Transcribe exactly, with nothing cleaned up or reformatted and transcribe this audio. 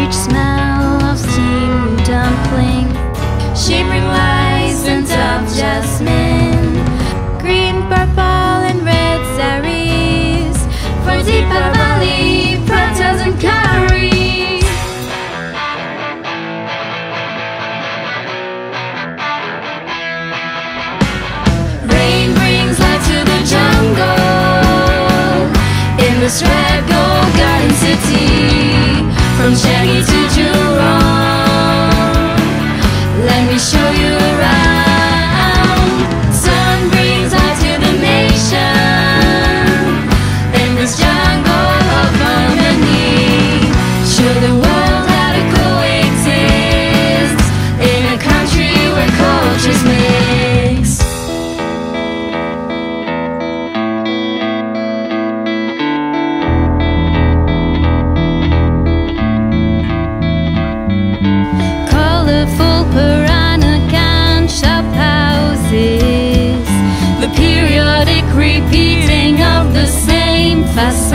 rich smell of steamed dumpling, shimmering lights and of jasmine, green, purple and red saris, from Deepa Valley, pratas and curries. Rain brings light to the jungle, in this red gold garden city, from Changi to Jurong. Let me show you around. Sun brings light to the nation, in this jungle of harmony. Show the world how to coexist, in a country where cultures mix. Colorful Peranakan shop houses, the periodic repeating of the same facade.